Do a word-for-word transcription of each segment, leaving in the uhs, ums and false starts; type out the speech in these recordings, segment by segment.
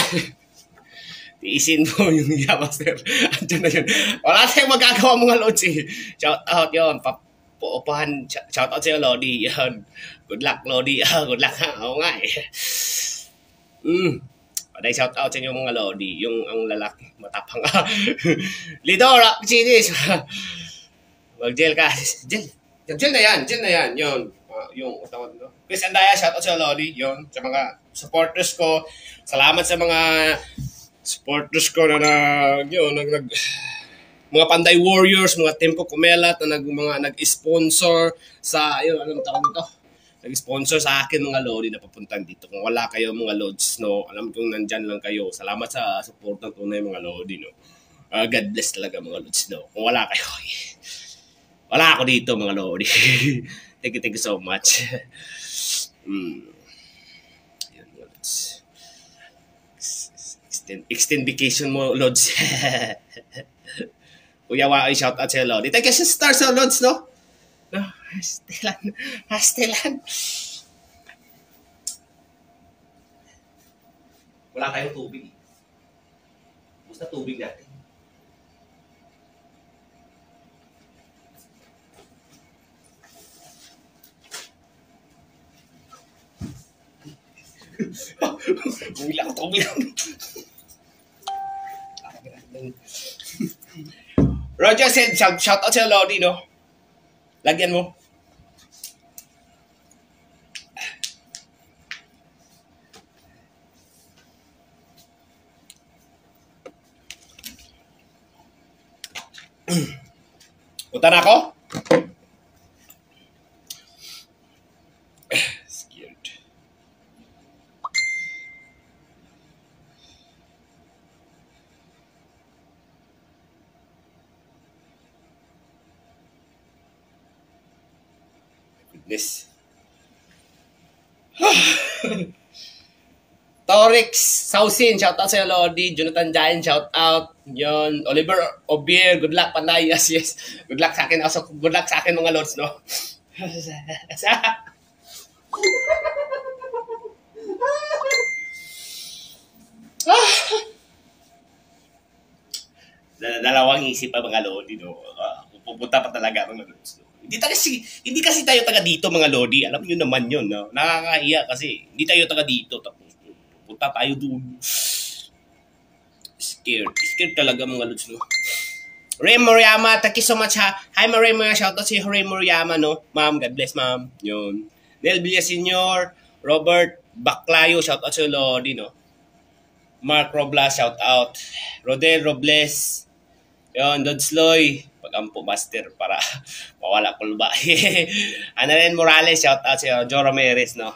Tiisin mo yung Yamaster. Andiyan na yun. Wala tayong magagawa mga lods eh. Shout out yun. Paupahan. Shout out sa'yo, Lodi. Yun. Good luck, Lodi. Good luck ha. Oo nga eh. Mm. Paday shout out sa inyo mga Lodi. Yung ang lalaki. Matapang ah. Lidora, Chinis. Mag-jail ka. Jail. Jail na yan. Jail na yan. Yun. Uh, yung tawag no. Chris Andaya, shout out sa Lodi. Yun. Sa mga supporters ko. Salamat sa mga supporters ko na nag, yun, nag, nag, mga Panday Warriors, mga Tempo Kumelat na nag, mga nag-sponsor sa, yun, anong tawag nito? Nag-sponsor sa akin mga Lodi na papuntang dito. Kung wala kayo mga Lods, no, alam kong nandyan lang kayo. Salamat sa support ng tunay mga Lodi, no. Uh, God bless talaga mga Lods, no. Kung wala kayo, wala ako dito mga Lodi. Thank you, thank you so much. Hmm. Yun, Lods. Extend, extend vacation mo, Lods. Kuya Wai, shout out sa'yo, Lodi. Thank you sa stars, so, Lods, no? No, hastelan. Hastelan. Wala kayong tubig. Basta tubig natin. Bumila ko tubig. Roger said, shout, shout out sa'yo, Lodi, no? Lagyan mo. Punta na ako? Scared. Goodness. Torix Sausin, shout out sa'yo, Lodi. Jonathan Jain, shout out. Yon, Oliver Obier, good luck, Panay. Yes, yes. Good luck sa akin. Also, good luck sa akin mga Lods, no? Dalawang isip pa mga Lodi, no? Uh, pupunta pa talaga mga Lods, no? Hindi, kasi, hindi kasi tayo taga dito mga Lodi. Alam niyo naman yun, no? Nakakahiya kasi. Hindi tayo taga dito. Tapos punta tayo doon. Scared. Scared talaga mga Lods, no? Ray Moriyama, thank you so much ha. Hi Ray Moriyama, shoutout si Ray Moriyama, no? Ma'am, God bless ma'am. Yun. Nel Villa Senior, Robert Baclayo, shoutout si Lodi, no? Mark Roblas, shoutout. Rodel Robles. Yun, Dodsloy. Pag-ampo master para mawala kulba. Anaren Morales, shoutout si Joe Ramirez, no?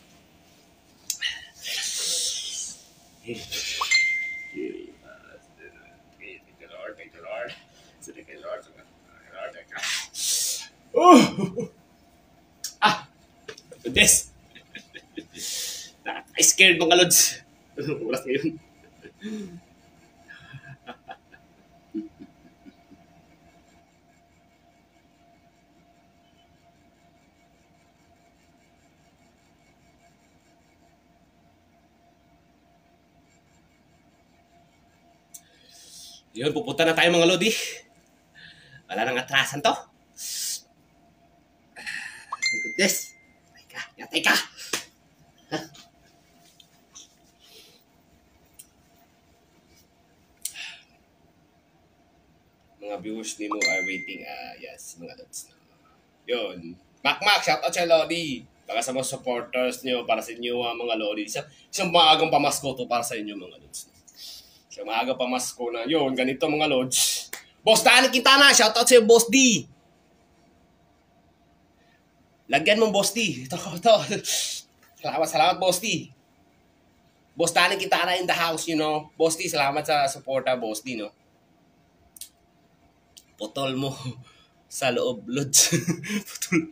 Oh! Ah! This! Nakaka-scared mga Lods. Oras ngayon. Yun, pupunta na tayo mga Lodi. Wala nang atrasan to. Goodness. Teka, yatay ka. Huh? Mga viewers ni mo are waiting. Uh, yes, mga Lods. Yun. Mac Mac, shout out sa Lodi. Para sa mga supporters nyo, para sa inyo uh, mga Lodi. Isang, isang maagang pamasko to para sa inyo mga Lods. Isang maagang pamasko na. Yun, ganito mga Lods. Boss Danny Quintana, shout out sa Boss D. Lagyan mo, Boss D. Ito, ito. Salamat, salamat, Boss D. Boss Danny Quintana in the house, you know. Boss D, salamat sa suporta, Boss D, no? Putol mo sa loob, Lods. Putol.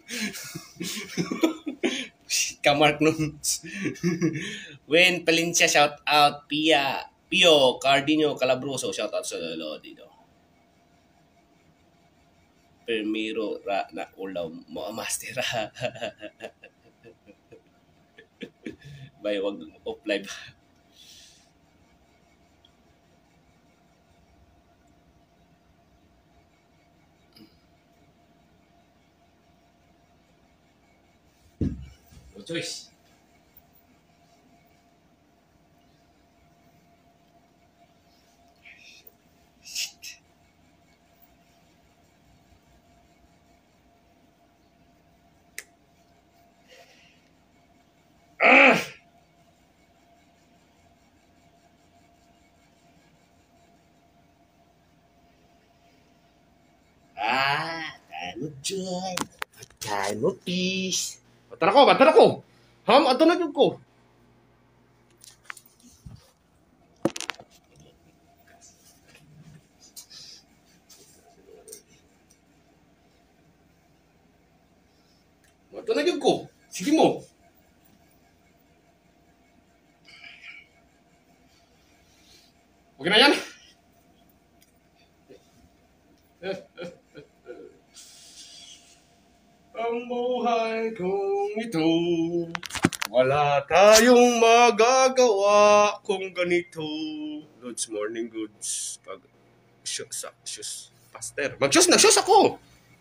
Kamark nun. Win Palencia, shout out. Pia, Pio, Cardino, Calabroso, shout out sa Lodi, no? Permiro ra na ulam mo master. Bay wag off live. choice. Ah! Ah, ano dyan? Ano, peace? Batan ako, batan ako! Ham, ato na dyan ko. Ato na dyan ko. Sige mo. Okay na yan? Ang buhay kong ito, wala tayong magagawa kung ganito. Goods morning, goods. Pag shoes, shoes, pastor. Mag-shoes, nag-shoes ako.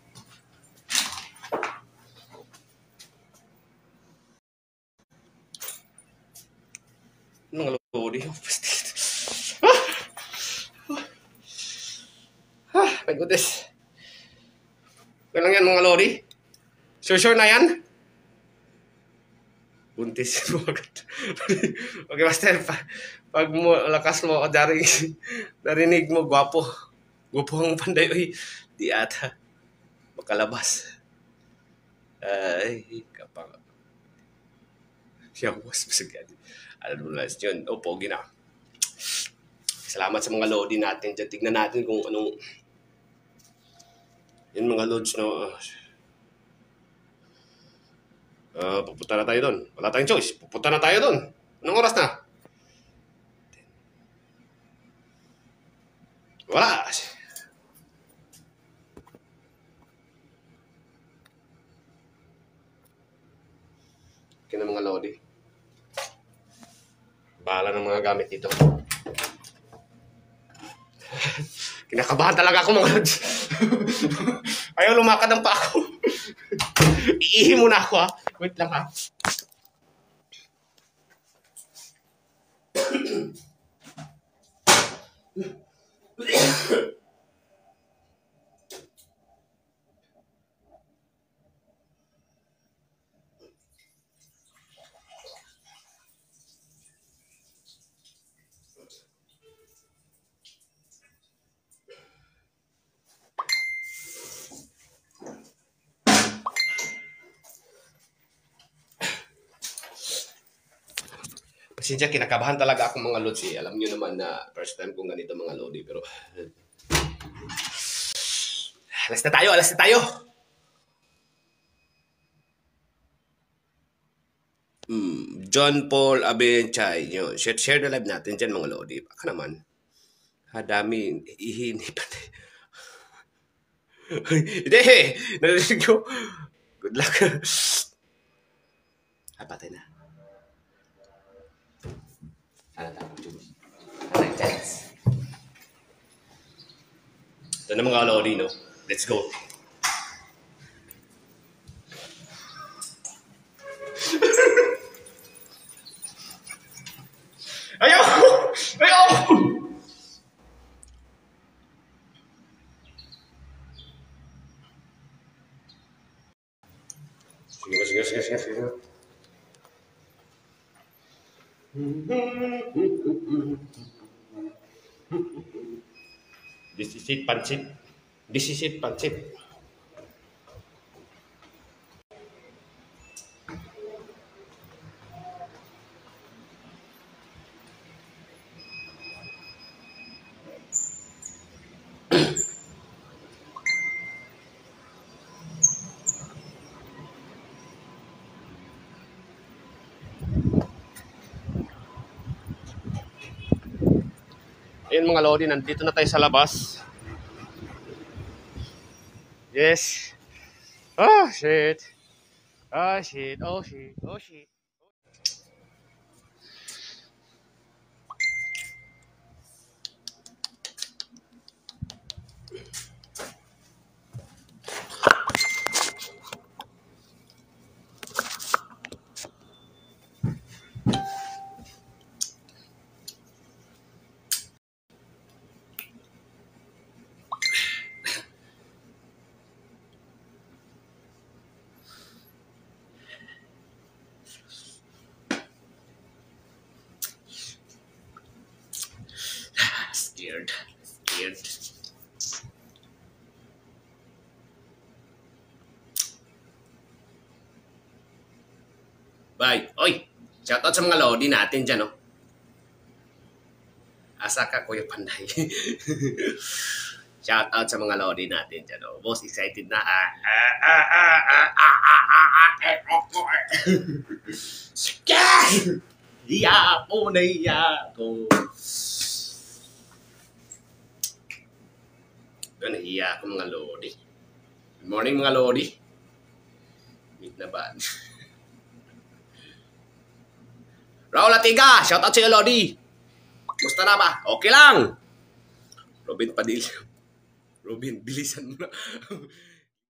Mga lodi, pastor. Ah! Ah, my goodness. Kailan yan mga lodi? Sure, sure na yan? Buntis mo agad. Okay, master. Pa, pag mo, lakas mo, daring, narinig mo, gwapo. Gwapo ang panday. Uy, di ata. Makalabas. Ay, kapag. Siya, was masagad. Alam mo lang yun. O, pogi na. Salamat sa mga lodi natin. Tignan natin kung anong yun mga loads, no? Uh, pupunta na tayo doon. Wala tayong choice. Pupunta na tayo doon. Anong oras na? Wala. Okay na mga lodi. Bahala ng mga gamit dito. Kinakabahan talaga ako mga lods. Ayaw lumakad ang pa ako. Iihi muna ako ha. Wait lang ha. Pasensya, kinakabahan talaga ako mga lods eh. Alam nyo naman na first time kong ganito mga lodi. Pero alas na tayo, alas na tayo. Hmm, John Paul Abenchay. Yun. Share, share the live natin dyan mga lodi. Baka naman. Hadami. Ihini pa. Hindi. Narinig ko. Good luck. Ah, patay na. Ano tapos yun? Ano chance? Ito na mga lodi, no? Let's go. Ayaw! Ayaw! Sige, sige, sige, sige, sige. This is it, pancit. This is it, pancit. Ayun mga lodi, nandito na tayo sa labas. Yes. Oh shit. Oh shit. Oh shit. Oh shit. Scared. Scared. Bye. Oy, shoutout sa mga lodi natin dyan, no? Asa ka, Kuya Panday. Shoutout sa mga lodi natin dyan, no? Boss, excited na. Ah, ah, ah, ah, ah, ah, ah, ah, eh, oh, eh. Sige! Iya po na iya ko. Gana iya ko mga lodi. Good morning mga lodi. Meet na ba? Raul Atiga, shoutout sa iyo lodi. Gusto na ba? Okay lang. Robin Padilla. Robin, bilisan mo na.